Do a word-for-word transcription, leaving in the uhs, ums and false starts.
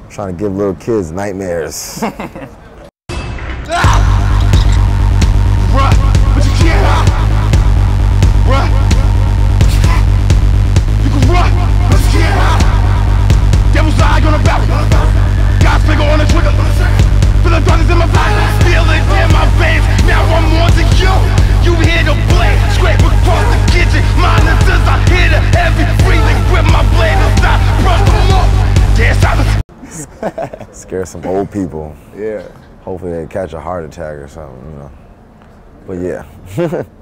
Trying to give little kids nightmares. Run, but you can't hide. Run. You can run, but you can't hide. Devil's eye on the barrel. God's finger on the trigger. Feel the darkness in my body. Feel it in my veins. Now I'm on to you. You hear the blade scrape across the kitchen. Monitors, I hear the heavy breathing. Grip my blade and stop. Brush them off. Dead silence. Scare some old people. Yeah. Hopefully they catch a heart attack or something, you know. But yeah.